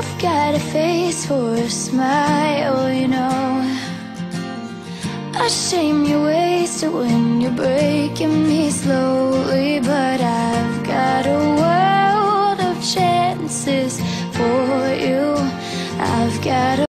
You've got a face for a smile, you know. A shame you waste it when you're breaking me slow.